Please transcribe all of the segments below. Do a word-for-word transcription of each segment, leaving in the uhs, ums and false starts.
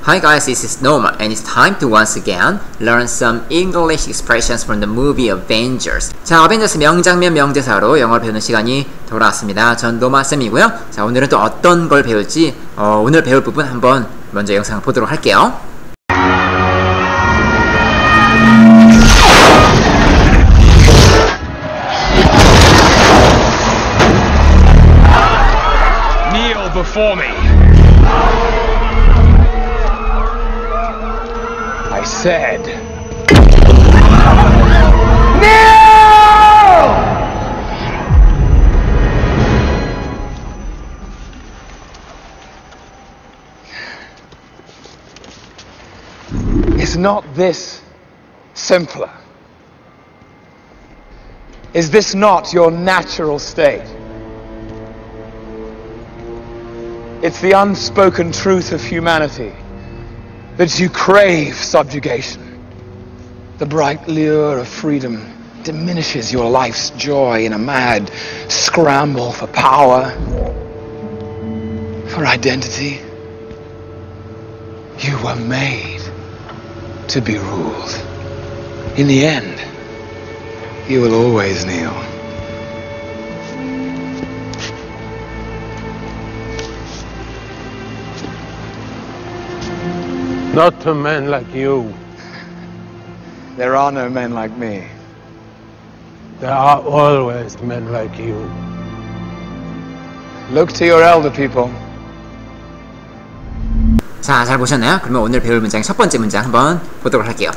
Hi guys, this is Norma and it's time to once again learn some English expressions from the movie Avengers. 자, 어벤져스 명장면 명대사로 영어를 배우는 시간이 돌아왔습니다. 전 노마쌤이고요. 자, 오늘은 또 어떤 걸 배울지 어, 오늘 배울 부분 한번 먼저 영상을 보도록 할게요. Kneel before me. I said, no! Is not this simpler? Is this not your natural state? It's the unspoken truth of humanity that you crave subjugation. The bright lure of freedom diminishes your life's joy in a mad scramble for power, for identity. You were made to be ruled. In the end, you will always kneel. Not to men like you. There are no men like me. There are always men like you. Look to your elder people. 자, 잘 보셨나요? 그러면 오늘 배울 문장 첫 번째 문장 한번 보도록 할게요.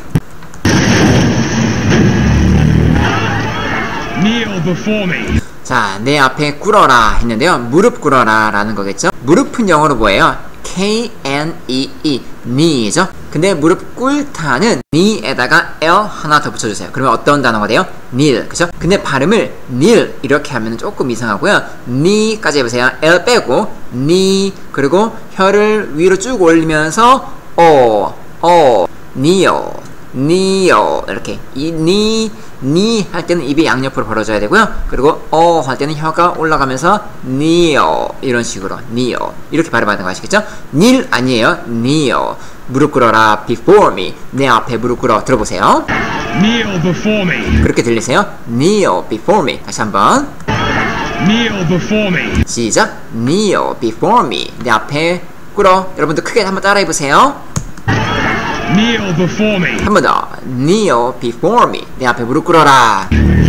Kneel before me. 자, 내 앞에 꿇어라 했는데요. 무릎 꿇어라 라는 거겠죠? 무릎은 영어로 뭐예요? K N E E, knee죠? 근데 무릎 꿇다는 knee에다가 L 하나 더 붙여주세요. 그러면 어떤 단어가 돼요? kneel, 그죠? 근데 발음을 kneel 이렇게 하면 조금 이상하고요. knee까지 해보세요. L 빼고 knee, 그리고 혀를 위로 쭉 올리면서 어, 어, kneel, kneel 이렇게 이 knee, knee 할 때는 입이 양옆으로 벌어져야 되고요. 그리고 어 할 때는 혀가 올라가면서 kneel 이런 식으로 kneel 이렇게 발음하는 거 아시겠죠? kneel 아니에요. kneel. 무릎 꿇어라 before me. 내 앞에 무릎 꿇어. 들어보세요. Kneel before me. 그렇게 들리세요? kneel before me. 다시 한번. Kneel before me. 시작. kneel before me. 내 앞에 꿇어. 여러분도 크게 한번 따라해 보세요. Kneel before me. 한 번 더. kneel before me. 내 앞에 무릎 꿇어라.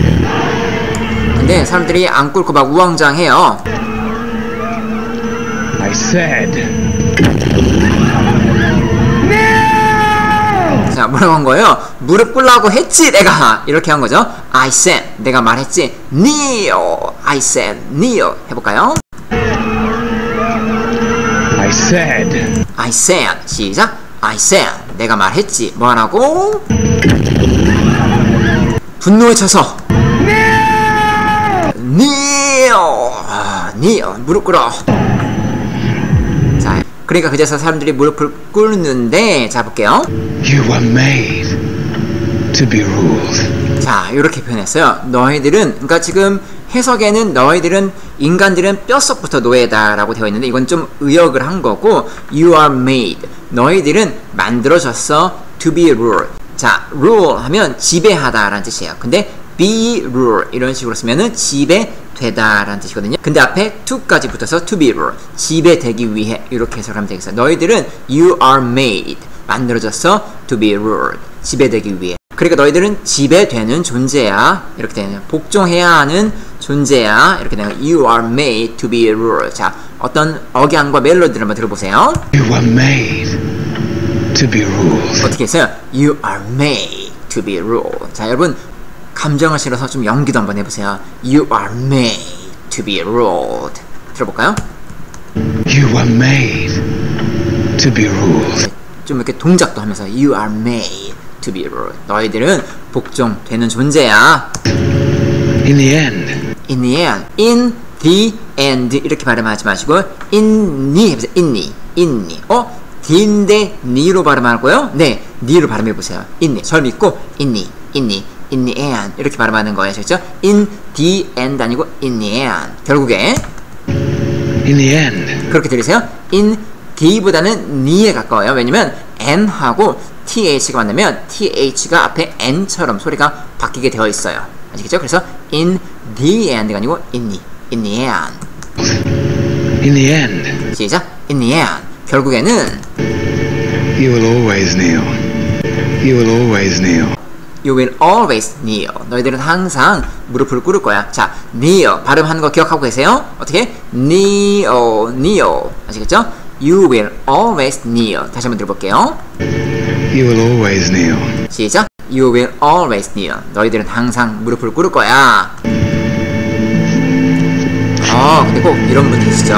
근데 사람들이 안 꿇고 막 우왕좌왕해요. I said. 자, 뭐라고 한 거예요? 무릎 꿇라고 했지 내가. 이렇게 한 거죠. I said. 내가 말했지. kneel. I said. kneel. 해볼까요? I said. I said. 시작. I said. 내가 말했지. 뭐 하라고? 분노에 차서 kneel. 아, kneel. 무릎 꿇어. 자, 그러니까 그제서 사람들이 무릎을 꿇는데, 자 볼게요. You were made to be ruled. 자, 이렇게 표현했어요. 너희들은, 그러니까 지금 해석에는 너희들은, 인간들은 뼛속부터 노예다라고 되어 있는데 이건 좀 의역을 한 거고, you are made. 너희들은 만들어졌어 to be ruled. 자, rule 하면 지배하다 라는 뜻이에요. 근데 be ruled 이런 식으로 쓰면은 지배되다 라는 뜻이거든요. 근데 앞에 to까지 붙어서 to be ruled. 지배되기 위해 이렇게 해석하면 되겠어요. 너희들은 you are made. 만들어졌어 to be ruled. 지배되기 위해. 그러니까 너희들은 지배되는 존재야. 이렇게 되는 복종해야 하는 존재야. 이렇게 되는 you are made to be ruled. 자, 어떤 억양과 멜로디를 한번 들어보세요. You were made to be ruled. 어떻게 했어요? You are made to be ruled. 자, 여러분 감정을 실어서 좀 연기도 한번 해보세요. You are made to be ruled. 들어볼까요? You were made to be ruled. 좀 이렇게 동작도 하면서 You are made to be ruled. 너희들은 복종되는 존재야. In the end. In the end. In the end. 이렇게 발음하지 마시고 in the 해보세요. in the. in the. 어? D인데 니로 발음하고요. 네, 니로 발음해보세요. in the. 절 믿고 in the. in the. in the end. 이렇게 발음하는 거예요. 아시겠죠? in the end 아니고 in the end. 결국에 In the end. 그렇게 들리세요? in D보다는 니에 가까워요. 왜냐면 N하고 TH가 만나면 TH가 앞에 N처럼 소리가 바뀌게 되어 있어요. 아시겠죠? 그래서 in the end가 아니고 in the, in the end. In the end, 시작. In the end. 결국에는 you will always kneel. You will always kneel. You will always kneel. 너희들은 항상 무릎을 꿇을 거야. 자, kneel. 발음하는 거 기억하고 계세요? 어떻게? kneel, kneel. 아시겠죠? You will always kneel. 다시 한번 들어볼게요. You will always kneel. 시작. You will always kneel. 너희들은 항상 무릎을 꿇을 거야. 어, 근데 꼭 이런 분 계시죠?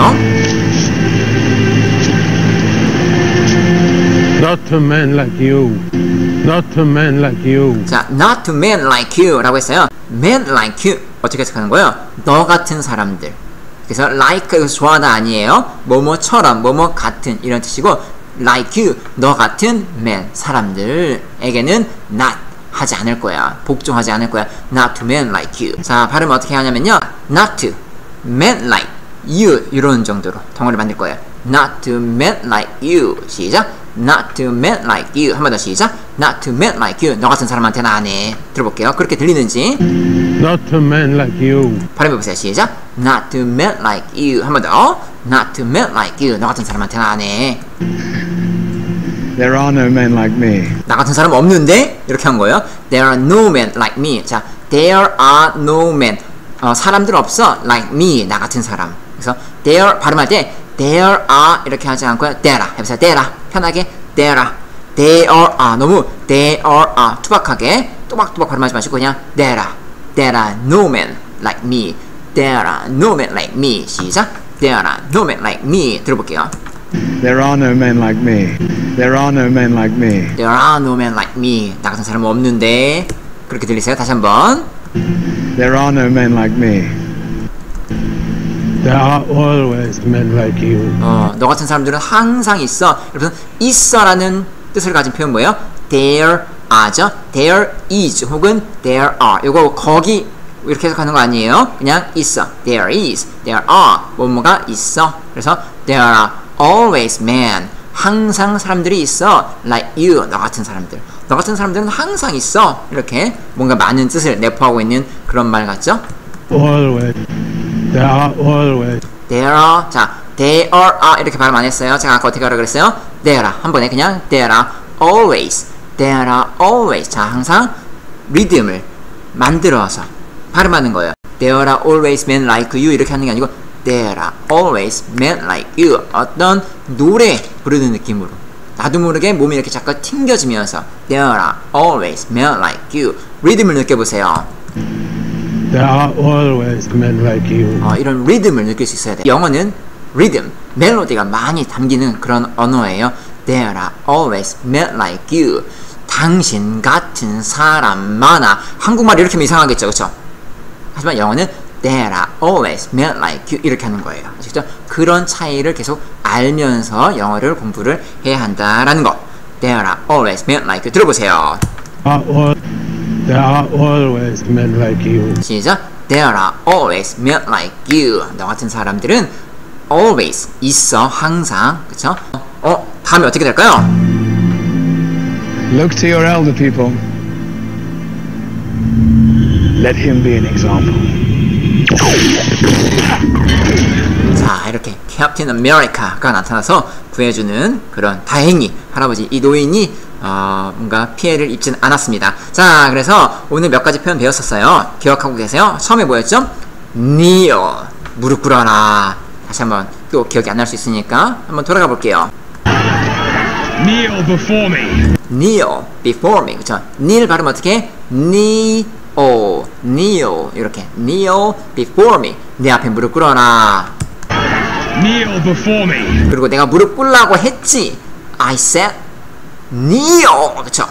Not to men like you. Not to men like you. 자, not to men like you 라고 했어요. men like you. 어떻게 해석하는 거예요? 너 같은 사람들. 그래서 like 이거 좋아하다 아니에요. 뭐뭐처럼, 뭐뭐 같은 이런 뜻이고 like you, 너 같은 men, 사람들에게는 not 하지 않을 거야. 복종하지 않을 거야. Not to men like you. 자, 발음 어떻게 하냐면요. Not to men like you 이런 정도로 덩어리 만들 거예요. Not to men like you. 시작. Not to men like you. 한 번 더 시작. Not to men like you. 너 같은 사람한테는 안 해. 들어볼게요. 그렇게 들리는지. Not to men like you. 발음해보세요. 시작. Not to men like you. 한 번 더. Not to men like you. 너 같은 사람한테는 안 해. There are no men like me. 나 같은 사람 없는데? 이렇게 한 거예요. There are no men like me. 자, there are no men. 어, 사람들 없어. Like me. 나 같은 사람. 그래서 there 발음할 때 there are 이렇게 하지 않고요. there 해보세요. there 편하게 there there are 너무 there are 투박하게 또박또박 발음하지 마시고 그냥 there there are no men like me. There are no men like me. 시작. There are no men like me. 들어볼게요. There are no men like me. There are no men like me. There are no men like me. 나 같은 사람은 없는데. 그렇게 들리세요? 다시 한번. There are no men like me. There are always men like you. 어, 너 같은 사람들은 항상 있어. 여러분, 있어라는 뜻을 가진 표현 뭐예요? There are죠. There is 혹은 there are. 이거 거기 이렇게 해석하는 거 아니에요? 그냥 있어. There is, there are. 뭐뭐가 있어. 그래서 there are always men. 항상 사람들이 있어. Like you, 너 같은 사람들. 너 같은 사람들은 항상 있어. 이렇게 뭔가 많은 뜻을 내포하고 있는 그런 말 같죠? Always. There are always. There are. 자, there are 이렇게 발음 안 했어요. 제가 아까 어떻게 하라고 그랬어요? There are. 한 번에 그냥 there are always. There are always. 자, 항상 리듬을 만들어서 발음하는 거예요. There are always men like you 이렇게 하는 게 아니고 There are always men like you. 어떤 노래 부르는 느낌으로 나도 모르게 몸이 이렇게 잠깐 튕겨지면서 There are always men like you. 리듬을 느껴보세요. There are always men like you. 어, 이런 리듬을 느낄 수 있어야 돼요. 영어는 리듬, 멜로디가 많이 담기는 그런 언어예요. There are always men like you. 당신 같은 사람 많아. 한국말이 이렇게 하면 이상하겠죠, 그렇죠? 하지만 영어는 There are always men like you 이렇게 하는 거예요. 아시죠? 그런 차이를 계속 알면서 영어를 공부를 해야 한다라는 거. There are always men like you. 들어보세요. Are all, there are always men like you. 시작. There are always men like you. 너 같은 사람들은 always 있어 항상. 그쵸? 어? 다음에 어떻게 될까요? Look to your elder people. Let him be an example. 자, 이렇게 캡틴 아메리카가 나타나서 구해주는 그런 다행히 할아버지 이 노인이 어, 뭔가 피해를 입지는 않았습니다. 자, 그래서 오늘 몇 가지 표현 배웠었어요. 기억하고 계세요? 처음에 뭐였죠? kneel, 무릎 꿇어라. 다시 한번 또 기억이 안 날 수 있으니까 한번 돌아가 볼게요. Kneel before me. kneel before me. 그쵸? kneel 발음 어떻게? kneel, kneel 이렇게 kneel before me. 내 앞에 무릎 꿇어라. Kneel before me. 그리고 내가 무릎 꿇으라고 했지. I said kneel. 그쵸?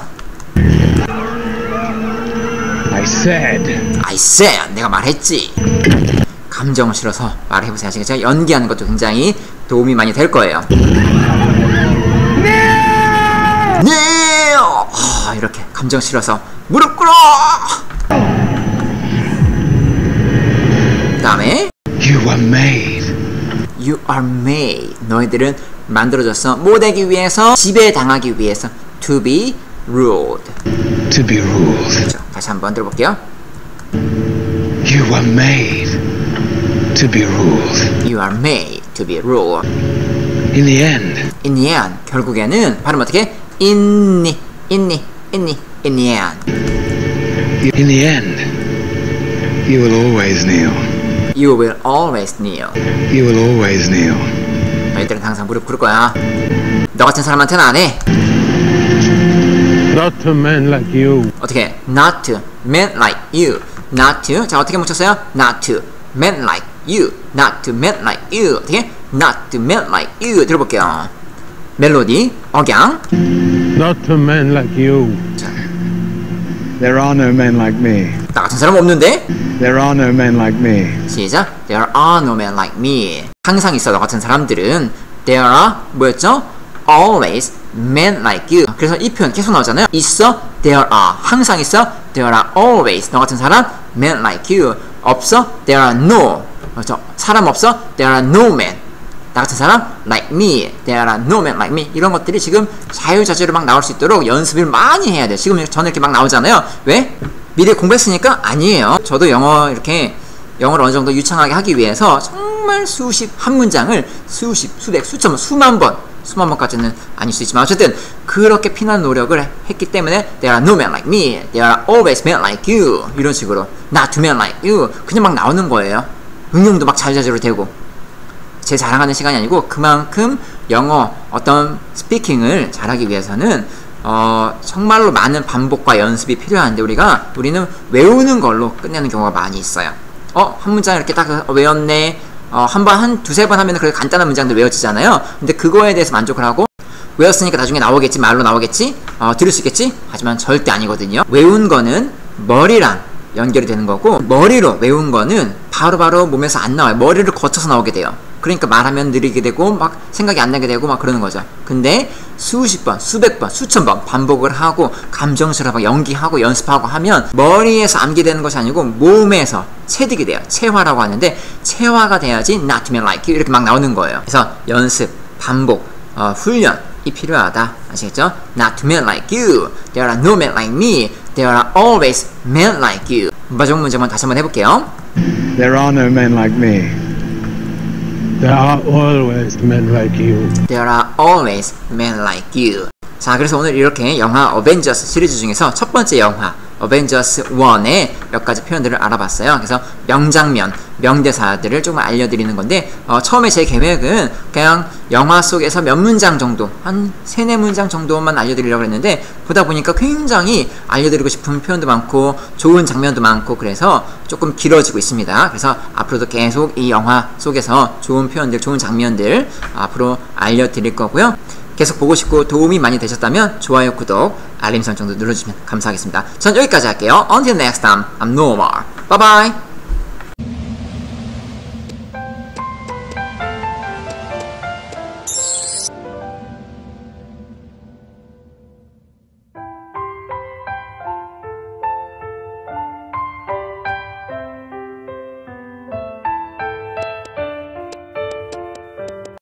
I said. I said. 내가 말했지. 감정을 실어서 말해보세요. 아시겠죠? 연기하는 것도 굉장히 도움이 많이 될 거예요. kneel. 어, 이렇게 감정 실어서 무릎 꿇어. 그 다음에 You were made. You are made. 너희들은 만들어졌어. 뭐 되기 위해서? 지배당하기 위해서. To be ruled. To be ruled. 그렇죠. 다시 한번 들어볼게요. You were made to be ruled. You are made to be ruled. In the end, In the end. 결국에는 발음 어떻게? In the, in the, in the, in the end. in the end, you will always kneel. You will always kneel. You will always kneel. 너희들은 항상 무릎 꿇을 거야. 너 같은 사람한테는 안 해. Not to men like you. 어떻게? Not to men like you. Not to. 자, 어떻게 묻혔어요? Not to men like you. Not to men like you. 어떻게? Not to men like you. 들어볼게요. 멜로디, 억양. Not to men like you. 자, There are no men like me. 나 같은 사람 없는데? There are no men like me. 시작. There are no men like me. 항상 있어, 너 같은 사람들은. There are, 뭐였죠? Always men like you. 그래서 이 표현 계속 나오잖아요. 있어, there are. 항상 있어, there are always. 너 같은 사람, men like you. 없어, there are no. 그렇죠? 사람 없어, there are no men. 나 같은 사람, like me. There are no men like me. 이런 것들이 지금 자유자재로 막 나올 수 있도록 연습을 많이 해야 돼요. 지금 저는 이렇게 막 나오잖아요. 왜? 미리 공부했으니까? 아니에요. 저도 영어 이렇게 영어를 어느 정도 유창하게 하기 위해서 정말 수십, 한 문장을 수십, 수백, 수천, 수만 번, 수만 번까지는 아닐 수 있지만 어쨌든 그렇게 피나는 노력을 했기 때문에 There are no men like me. There are always men like you. 이런 식으로 Not to men like you. 그냥 막 나오는 거예요. 응용도 막 자유자재로 되고. 제 자랑하는 시간이 아니고 그만큼 영어 어떤 스피킹을 잘하기 위해서는 어, 정말로 많은 반복과 연습이 필요한데 우리가 우리는 외우는 걸로 끝내는 경우가 많이 있어요. 어, 한 문장 이렇게 딱 외웠네. 어, 한 번, 한 두세 번 하면 그래도 간단한 문장들 외워지잖아요. 근데 그거에 대해서 만족을 하고 외웠으니까 나중에 나오겠지, 말로 나오겠지, 어, 들을 수 있겠지? 하지만 절대 아니거든요. 외운 거는 머리랑 연결이 되는 거고 머리로 외운 거는 바로바로 바로 몸에서 안 나와요. 머리를 거쳐서 나오게 돼요. 그러니까 말하면 느리게 되고 막 생각이 안 나게 되고 막 그러는 거죠. 근데 수십 번, 수백 번, 수천 번 반복을 하고 감정스럽게 연기하고 연습하고 하면 머리에서 암기되는 것이 아니고 몸에서 체득이 돼요. 체화라고 하는데 체화가 돼야지 not to men like you 이렇게 막 나오는 거예요. 그래서 연습, 반복, 어, 훈련이 필요하다. 아시겠죠? Not to men like you. There are no men like me. There are always men like you. 마지막 문제만 다시 한번 해볼게요. There are no men like me. There are always men like you. There are always men like you. 자, 그래서 오늘 이렇게 영화 어벤져스 시리즈 중에서 첫 번째 영화 어벤져스 일의 몇 가지 표현들을 알아봤어요. 그래서 명장면, 명대사들을 조금 알려드리는 건데 어, 처음에 제 계획은 그냥 영화 속에서 몇 문장 정도, 한 세네 문장 정도만 알려드리려고 했는데 보다 보니까 굉장히 알려드리고 싶은 표현도 많고 좋은 장면도 많고 그래서 조금 길어지고 있습니다. 그래서 앞으로도 계속 이 영화 속에서 좋은 표현들, 좋은 장면들 앞으로 알려드릴 거고요. 계속 보고 싶고 도움이 많이 되셨다면 좋아요, 구독, 알림 설정도 눌러주시면 감사하겠습니다. 전 여기까지 할게요. Until next time, I'm Noah. Bye bye!